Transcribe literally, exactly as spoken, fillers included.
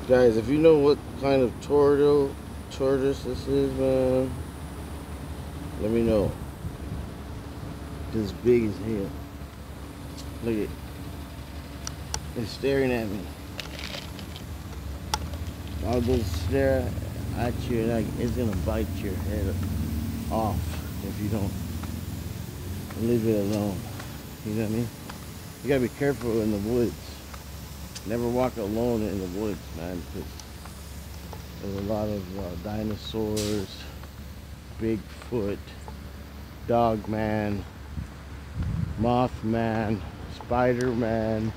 Guys, if you know what kind of tortoise tortoise this is, man, let me know. This big as hell. Look at it. It's staring at me. I'll just stare at you, like it's gonna bite your head off if you don't leave it alone. You know what I mean? You gotta be careful in the woods. Never walk alone in the woods, man, because there's a lot of uh, dinosaurs, Bigfoot, Dogman, Mothman, Spider-Man.